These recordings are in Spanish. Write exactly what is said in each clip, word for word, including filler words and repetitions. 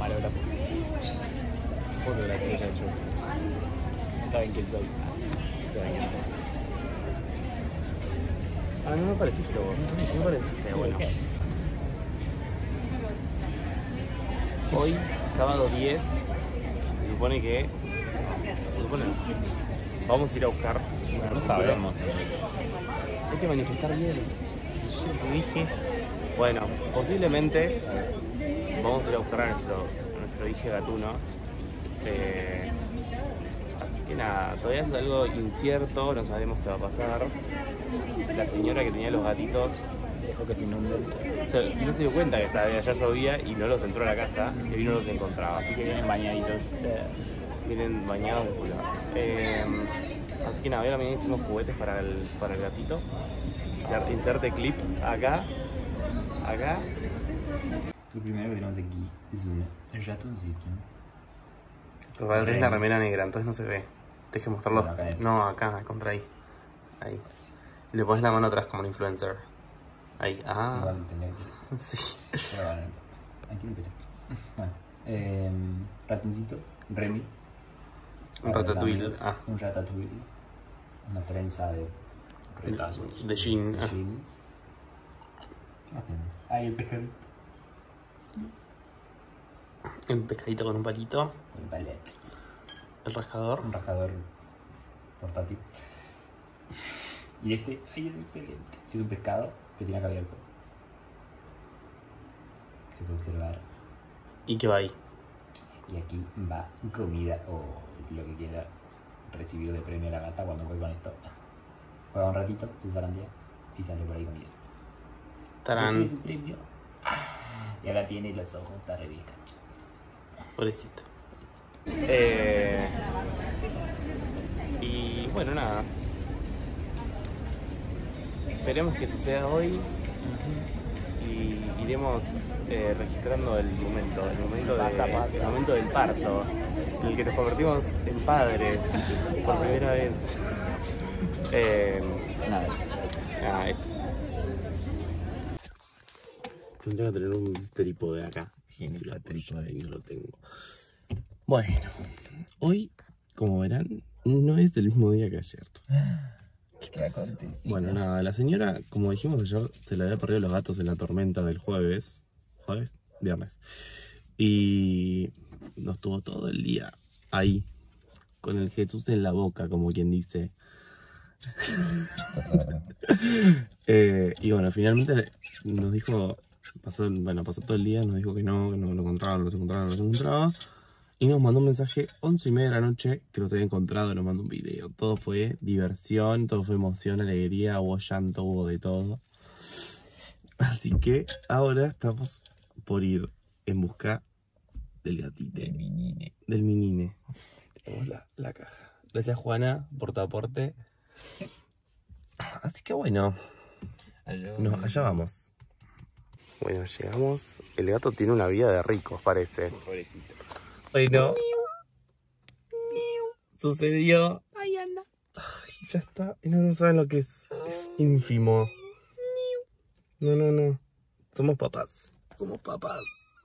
camarógrafo. Fotografía ya hecho. Saben quién soy. Saben quién soy. Ah, no me pareciste vos. No me pareciste, bueno. Hoy, sábado diez, se supone que... Se supone vamos a ir a buscar... Bueno, no sabemos. Hay que manifestar bien. Yo te dije... Bueno, posiblemente vamos a ir a buscar a nuestro, a nuestro hijo gatuno. Eh, así que nada, todavía es algo incierto, no sabemos qué va a pasar. La señora que tenía los gatitos Dejó que se inunde. se, no se dio cuenta que estaba allá llovía y no los entró a la casa y no los encontraba. Así que vienen bañaditos. Vienen bañados de culo. Eh, así que nada, hoy a la mañana hicimos juguetes para el, para el gatito. Inserte, inserte clip acá. Acá. Lo primero que tenemos aquí es un ratoncito. Tu padre es la remera negra, entonces no se ve. Deje mostrarlo. Bueno, acá. No, acá, contra ahí. Ahí. Le pones la mano atrás como un influencer. Ahí. Ah. Igual tendría que ser. Sí. Pero bueno, ahí tiene pelo. Bueno, eh, ratoncito, Remy. Un ratatouille. Ah. Un ratatouille. Una trenza de retazos. De jean. De jean. ¿Qué más tenés? Ahí el pescadito. Un pescadito con un palito. Con el palete. El rascador. Un rascador portátil. Y este, ahí es excelente. Es un pescado que tiene acá abierto. Se puede observar. ¿Y qué va ahí? Y aquí va comida o lo que quiera recibir de premio la gata cuando juegue con esto. Juega un ratito, su zarandea y sale por ahí comida. Tarán. Su premio. Y acá tiene los ojos de Rebeca. Pobrecito. Eh, y bueno, nada. Esperemos que suceda hoy. Y iremos eh, registrando el momento, el momento, de, Pasa, pasa. el momento del parto, en el que nos convertimos en padres por primera vez. Eh, Nada, nada, esto. Tendría que tener un trípode acá. Genial, trípode. No lo tengo. Bueno, hoy, como verán, no es del mismo día que ayer. ¿Qué acontece? Bueno, nada, la señora, como dijimos ayer, se le había perdido los gatos en la tormenta del jueves. ¿Jueves? Viernes. Y nos tuvo todo el día ahí, con el Jesús en la boca, como quien dice. eh, y bueno, finalmente nos dijo, pasó, bueno, pasó todo el día, nos dijo que no, que no lo encontraba, no los encontraba, no los encontraba. Y nos mandó un mensaje once y media de la noche que los había encontrado, nos mandó un video. Todo fue diversión, todo fue emoción, alegría, hubo llanto, hubo de todo. Así que ahora estamos por ir en busca del gatito. Del menine. Del menine. Tenemos la, la caja. Gracias, Juana, por tu aporte. Así que bueno, Allá, no, allá vamos. Bueno, llegamos. El gato tiene una vida de ricos, parece. Pobrecito. Bueno, sucedió. Ahí anda. Ay, ya está. No, no saben lo que es. Es ínfimo. No, no, no. Somos papás. Somos papás.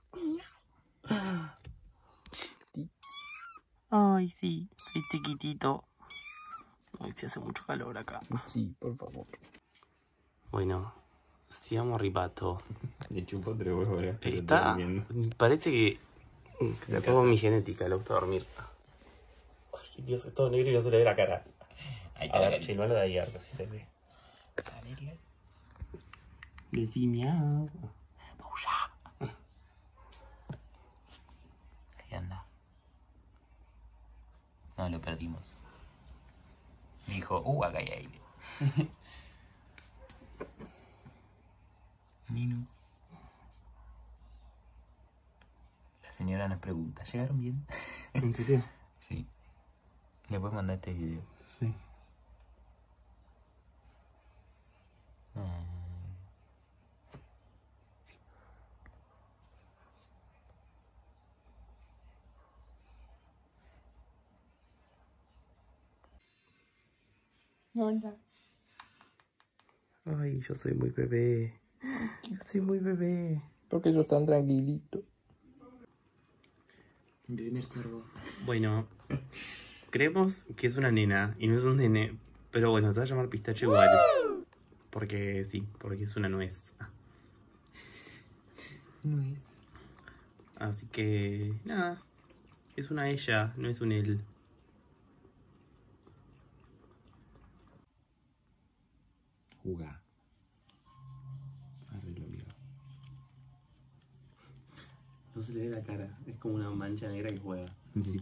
Ay, sí. Es chiquitito. Ay, se hace mucho calor acá. Sí, por favor. Bueno, siamo arribato. Le chupo tres huevos ahora. Está. Parece que. Se le pongo mi genética, le gusta dormir. Ay, Dios, es todo negro y no se le ve la cara. Ahí A ver, filmalo de ahí, a ver si se ve. Decí miau. Bouya. Ahí anda. No, lo perdimos. Me dijo, uh, acá hay aire. Minus. La señora nos pregunta, ¿llegaron bien? ¿En serio? Sí. Le puedes mandar este video. Sí. Mm. Hola. Ay, yo soy muy bebé. Yo soy muy bebé. Porque ellos están tranquilitos. Mi primer sorbo. Bueno, creemos que es una nena y no es un nene. Pero bueno, se va a llamar pistacho igual. Porque sí, porque es una nuez. Nuez. Así que, nada. Es una ella, no es un él. Juga. Arreglo mío. No se le ve la cara, es como una mancha negra que juega. Sí.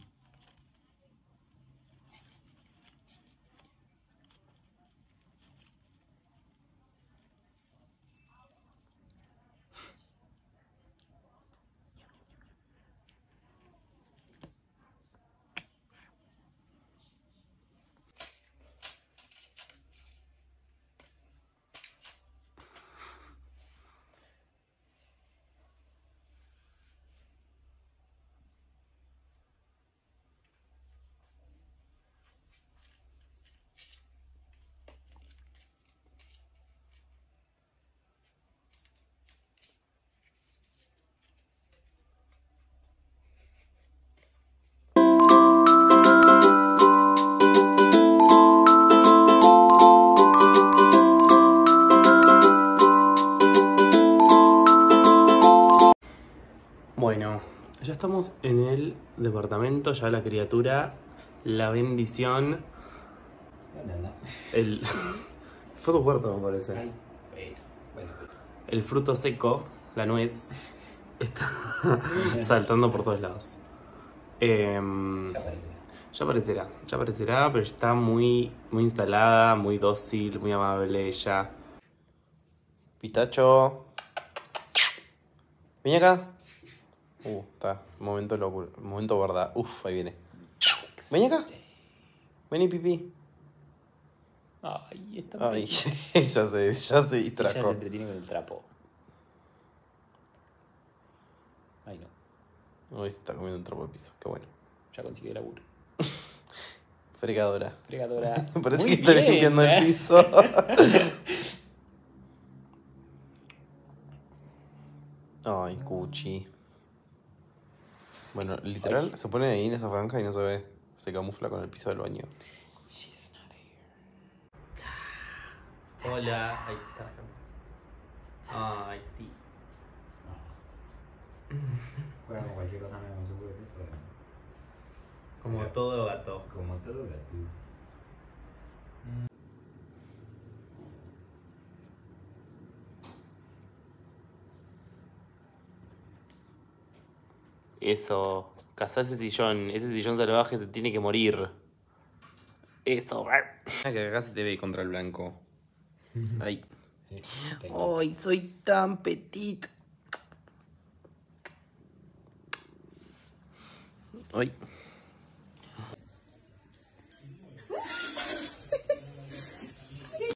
Bueno, ya estamos en el departamento, ya la criatura, la bendición, ¿Dónde anda? el... Fue tu cuarto, me parece. Ay, bueno, bueno. El fruto seco, la nuez, está saltando por todos lados. Em, Ya aparece. ya aparecerá, ya aparecerá, pero está muy, muy instalada, muy dócil, muy amable ella. Pistacho. Ven acá. Uh, está. Momento locura. Momento verdad. Uf, ahí viene. Ven acá. Vení, pipí. Ay, está Ay, ya se, ya se distrajo. Ella se entretiene con el trapo. Ay, no. Uy, se está comiendo un trapo de piso. Qué bueno. Ya consiguió el laburo. Fregadora. Fregadora. Parece Muy que está bien, limpiando ¿eh? el piso. Ay, cuchi. Bueno, literal, Ay. se pone ahí en esa franja y no se ve. Se camufla con el piso del baño. She's not here. Hola. Ahí está. Ay, sí. Juega con cualquier cosa menos su de peso. Como todo gato. Como todo gato. Eso. Cazá ese sillón. Ese sillón salvaje se tiene que morir. Eso. Que acá se te ve contra el blanco. Ay. Ay, soy tan petit. Ay.